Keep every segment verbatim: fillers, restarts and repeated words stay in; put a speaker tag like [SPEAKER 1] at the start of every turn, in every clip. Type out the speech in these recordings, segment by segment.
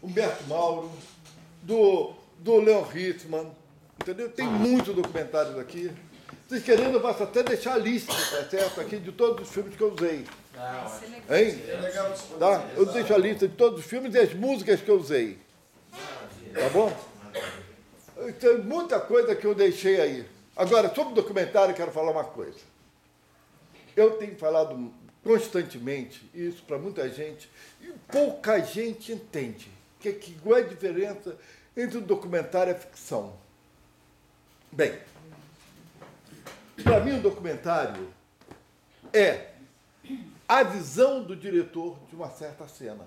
[SPEAKER 1] Humberto Mauro, do, do Leon Hitzmann, entendeu? Tem muitos documentários aqui. Vocês querendo, eu posso até deixar a lista, tá certo? Aqui de todos os filmes que eu usei. Hein? Tá? Eu deixo a lista de todos os filmes e as músicas que eu usei. Tá bom? Tem muita coisa que eu deixei aí. Agora, sobre o documentário, eu quero falar uma coisa. Eu tenho falado constantemente isso para muita gente e pouca gente entende. Que, que, qual é a diferença entre o documentário e a ficção? Bem, para mim o documentário é a visão do diretor de uma certa cena.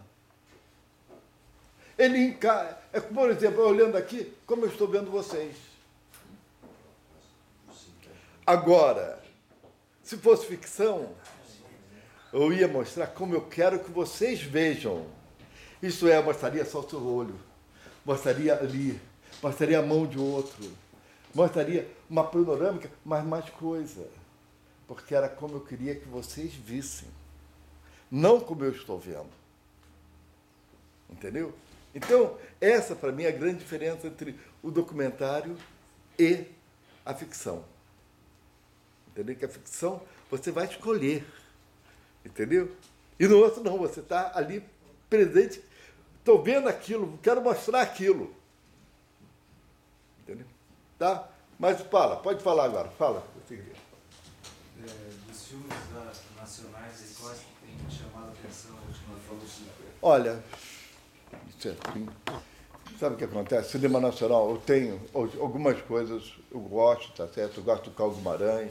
[SPEAKER 1] Ele encara, é, por exemplo, olhando aqui, como eu estou vendo vocês. Agora, se fosse ficção, eu ia mostrar como eu quero que vocês vejam. Isso é, mostraria só o seu olho, mostraria ali, mostraria a mão de outro, mostraria uma panorâmica, mas mais coisa. Porque era como eu queria que vocês vissem, não como eu estou vendo. Entendeu? Então, essa para mim é a grande diferença entre o documentário e a ficção. Entendeu? Que a ficção você vai escolher. Entendeu? E no outro não, você está ali presente. Estou vendo aquilo, quero mostrar aquilo. Entendeu? Tá? Mas fala, pode falar agora. Fala.
[SPEAKER 2] É, dos filmes nacionais, quais tem chamado a atenção?
[SPEAKER 1] Olha, isso é assim. Sabe o que acontece? Cinema nacional, eu tenho algumas coisas, eu gosto, tá certo? Eu gosto do Carlos Guimarães.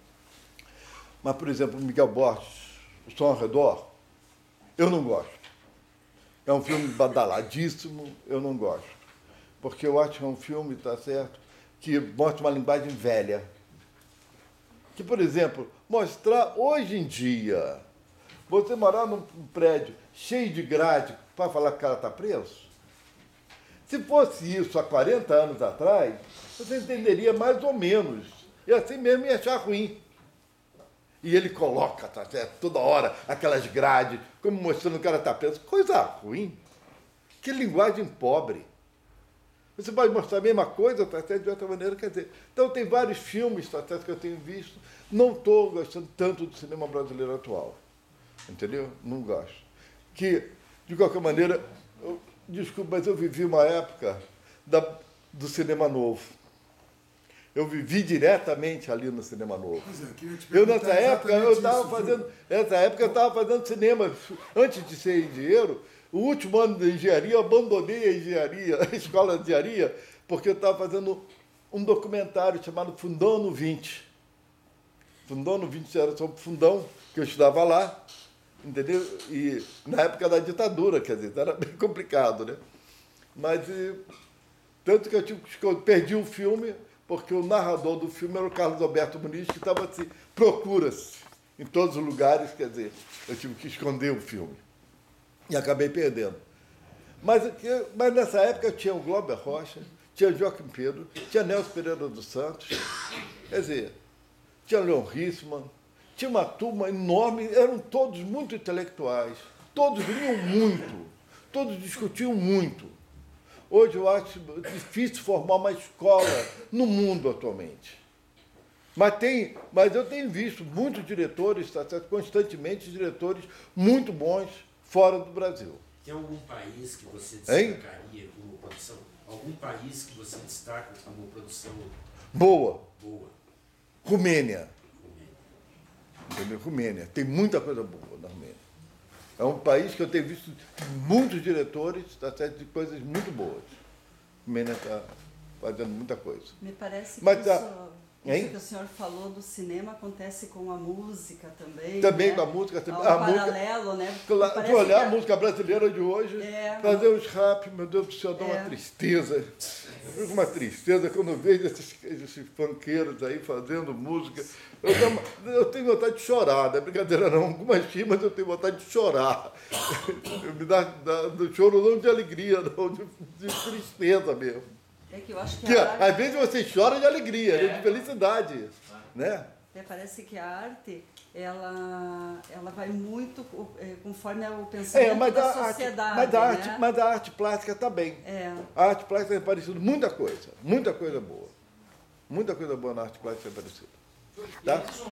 [SPEAKER 1] Mas, por exemplo, Miguel Borges, O Som ao Redor, eu não gosto. É um filme badaladíssimo, eu não gosto. Porque eu acho que é um filme, tá certo, que mostra uma linguagem velha. Que, por exemplo, mostrar hoje em dia, você morar num prédio cheio de grade para falar que o cara está preso, se fosse isso há quarenta anos atrás, você entenderia mais ou menos. E assim mesmo ia achar ruim. E ele coloca, tá certo, toda hora, aquelas grades, como mostrando que o cara está preso. Coisa ruim. Que linguagem pobre. Você pode mostrar a mesma coisa, tá certo, de outra maneira, quer dizer. Então, tem vários filmes, tá certo, que eu tenho visto. Não estou gostando tanto do cinema brasileiro atual. Entendeu? Não gosto. Que, de qualquer maneira, eu, desculpa, mas eu vivi uma época da, do cinema novo. Eu vivi diretamente ali no Cinema Novo. É, eu, nessa época, eu estava fazendo, nessa época, eu estava fazendo cinema. Antes de ser engenheiro, o último ano de engenharia, eu abandonei a engenharia, a escola de engenharia, porque eu estava fazendo um documentário chamado Fundão no vinte. Fundão no vinte era sobre Fundão, que eu estudava lá, entendeu? E na época da ditadura, quer dizer, era bem complicado, né? Mas, e, tanto que eu, tive, eu perdi o filme, porque o narrador do filme era o Carlos Alberto Muniz, que estava assim, procura-se em todos os lugares, quer dizer, eu tive que esconder o filme. E acabei perdendo. Mas, mas nessa época tinha o Glauber Rocha, tinha o Joaquim Pedro, tinha Nelson Pereira dos Santos, quer dizer, tinha Leon Hitzmann, tinha uma turma enorme, eram todos muito intelectuais, todos liam muito, todos discutiam muito. Hoje eu acho difícil formar uma escola no mundo atualmente. Mas, tem, mas eu tenho visto muitos diretores, tá certo? Constantemente diretores muito bons fora do Brasil.
[SPEAKER 3] Tem algum país que você destacaria hein? como produção? Algum país que você destaca como produção
[SPEAKER 1] boa?
[SPEAKER 3] Boa.
[SPEAKER 1] Romênia. Entendeu? Romênia. Tem muita coisa boa na Romênia. É um país que eu tenho visto muitos diretores, tá certo, de coisas muito boas. A Romênia está fazendo muita coisa.
[SPEAKER 4] Me parece que
[SPEAKER 1] Mas,
[SPEAKER 4] isso,
[SPEAKER 1] tá,
[SPEAKER 4] isso que o senhor falou do cinema acontece com a música também.
[SPEAKER 1] Também
[SPEAKER 4] né?
[SPEAKER 1] com a música. Também.
[SPEAKER 4] Há um
[SPEAKER 1] a
[SPEAKER 4] paralelo,
[SPEAKER 1] música,
[SPEAKER 4] né?
[SPEAKER 1] Claro, se olhar a... a música brasileira de hoje,
[SPEAKER 4] é,
[SPEAKER 1] fazer os rap, meu Deus do céu, dá é. uma tristeza. Fico uma tristeza quando eu vejo esses, esses funkeiros aí fazendo música. Eu, dou, eu tenho vontade de chorar, não é brincadeira não. Algumas rimas eu tenho vontade de chorar. Me dá, dá do choro não de alegria, não, de, de tristeza mesmo.
[SPEAKER 4] É que eu acho que,
[SPEAKER 1] que
[SPEAKER 4] a...
[SPEAKER 1] às vezes você chora de alegria, é. de felicidade. Né?
[SPEAKER 4] Até parece que a arte, ela, ela vai muito é, conforme o pensamento
[SPEAKER 1] É, mas
[SPEAKER 4] da
[SPEAKER 1] a arte,
[SPEAKER 4] sociedade,
[SPEAKER 1] mas, a
[SPEAKER 4] né?
[SPEAKER 1] arte, mas a arte plástica está bem.
[SPEAKER 4] É.
[SPEAKER 1] A arte plástica tem aparecido muita coisa, muita coisa boa. Muita coisa boa na arte plástica tem aparecido. Tá?